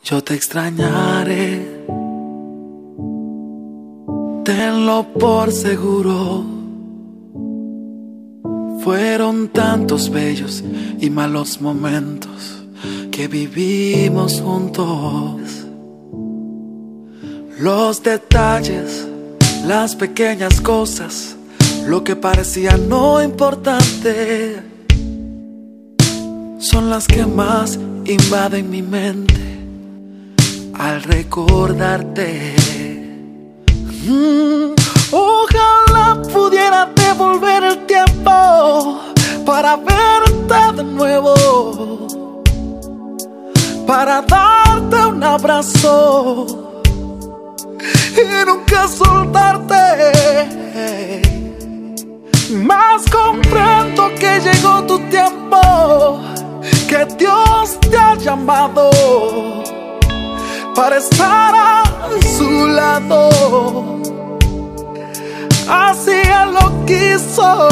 Yo te extrañaré, tenlo por seguro. Fueron tantos bellos y malos momentos que vivimos juntos. Los detalles, las pequeñas cosas, lo que parecía no importante, son las que más invaden mi mente al recordarte. Ojalá pudiera devolver el tiempo para verte de nuevo, para darte un abrazo y nunca soltarte. Mas comprendo que llegó tu tiempo, que Dios te ha llamado para estar a su lado. Así Él lo quiso,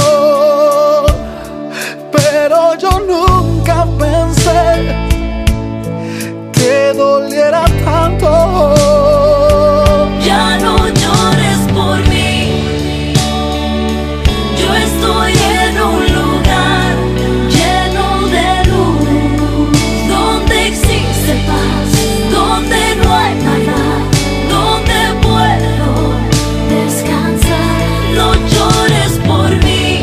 pero yo nunca pensé que doliera tanto. Ya no llores por mí, yo estoy en un lugar lleno de luz, donde existe paz, donde no hay maldad, donde puedo descansar. No llores por mí,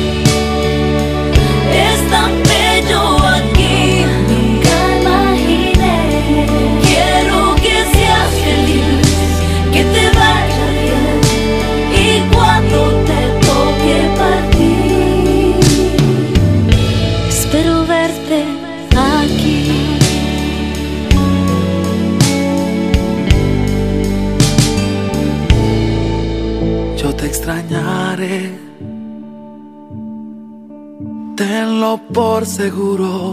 es tan bello aquí, nunca imaginé. Quiero que seas feliz, que te vaya bien, y cuando te toque partir, espero verte aquí. Yo te extrañaré, tenlo por seguro.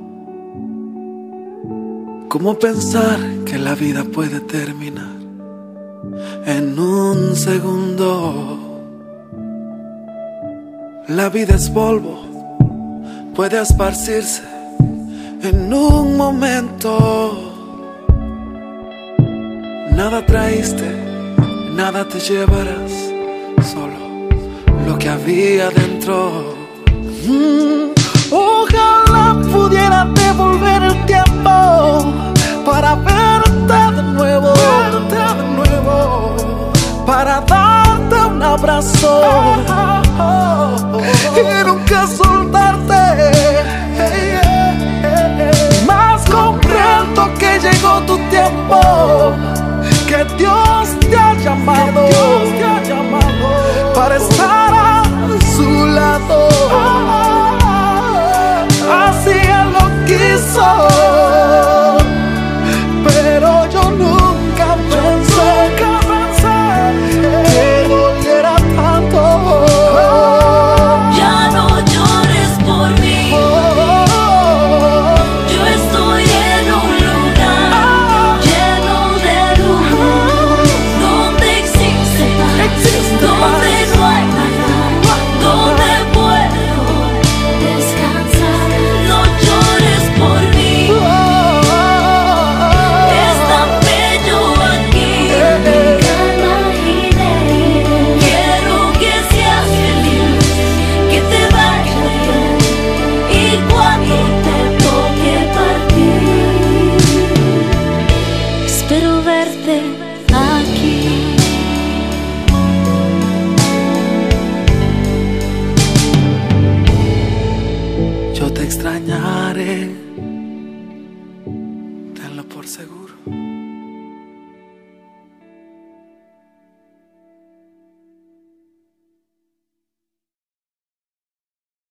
¿Cómo pensar que la vida puede terminar en un segundo? La vida es polvo, puede esparcirse en un momento. Nada traíste, nada te llevarás, solo lo que había dentro. Ojalá pudiera devolver el tiempo para verte de nuevo, para darte un abrazo y nunca soltarte. Mas comprendo que llegó tu tiempo, que Dios te ha llamado para estar a su lado. Así Él lo quiso, pero yo nunca pensé que doliera tanto. Ya no llores por mí, yo estoy en un lugar lleno de luz, donde existe paz, donde no hay maldad, donde puedo descansar. No llores por mí, es tan bello aquí, nunca imaginé. Quiero que seas feliz, que te vaya bien, y cuando te toque partir, espero verte aquí. Yo te extrañaré, tenlo por seguro.